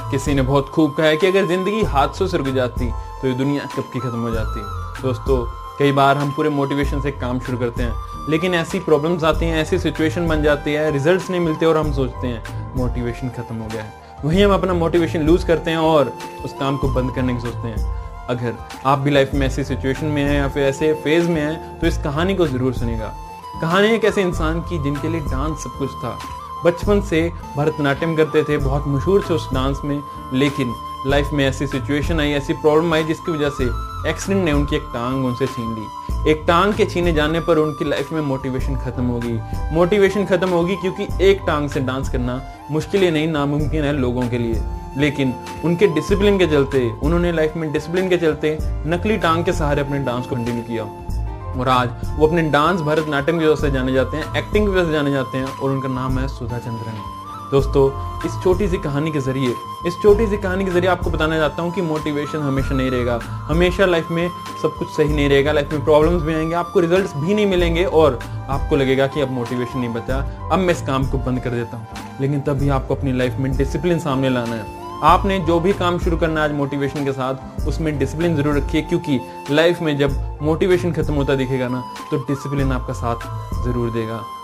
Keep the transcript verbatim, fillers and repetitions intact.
किसी ने बहुत खूब कहा है कि अगर ज़िंदगी हादसों से रुक जाती तो ये दुनिया कब की ख़त्म हो जाती। दोस्तों, कई बार हम पूरे मोटिवेशन से काम शुरू करते हैं, लेकिन ऐसी प्रॉब्लम्स आती हैं, ऐसी सिचुएशन बन जाती है, रिजल्ट्स नहीं मिलते और हम सोचते हैं मोटिवेशन ख़त्म हो गया है। वहीं हम अपना मोटिवेशन लूज़ करते हैं और उस काम को बंद करने की सोचते हैं। अगर आप भी लाइफ में ऐसी सिचुएशन में हैं या फिर ऐसे फेज़ में हैं तो इस कहानी को ज़रूर सुनिएगा। कहानी एक ऐसे इंसान की जिनके लिए डांस सब कुछ था। बचपन से भरतनाट्यम करते थे, बहुत मशहूर थे उस डांस में, लेकिन लाइफ में ऐसी सिचुएशन आई, ऐसी प्रॉब्लम आई जिसकी वजह से एक्सीडेंट ने उनकी एक टांग उनसे छीन ली। एक टांग के छीने जाने पर उनकी लाइफ में मोटिवेशन खत्म होगी। मोटिवेशन खत्म होगी क्योंकि एक टांग से डांस करना मुश्किल ही नहीं, नामुमकिन है लोगों के लिए। लेकिन उनके डिसिप्लिन के चलते, उन्होंने लाइफ में डिसिप्लिन के चलते नकली टांग के सहारे अपने डांस को कंटिन्यू किया और आज वो अपने डांस भरतनाट्यम की वजह से जाने जाते हैं, एक्टिंग की वजह से जाने जाते हैं और उनका नाम है सुधा चंद्रन। दोस्तों, इस छोटी सी कहानी के जरिए इस छोटी सी कहानी के जरिए आपको बताना चाहता हूँ कि मोटिवेशन हमेशा नहीं रहेगा। हमेशा लाइफ में सब कुछ सही नहीं रहेगा। लाइफ में प्रॉब्लम्स भी आएंगे, आपको रिजल्ट्स भी नहीं मिलेंगे और आपको लगेगा कि अब मोटिवेशन नहीं बचा, अब मैं इस काम को बंद कर देता हूँ। लेकिन तभी आपको अपनी लाइफ में डिसिप्लिन सामने लाना है। आपने जो भी काम शुरू करना है आज मोटिवेशन के साथ, उसमें डिसिप्लिन जरूर रखिए, क्योंकि लाइफ में जब मोटिवेशन खत्म होता दिखेगा ना तो डिसिप्लिन आपका साथ जरूर देगा।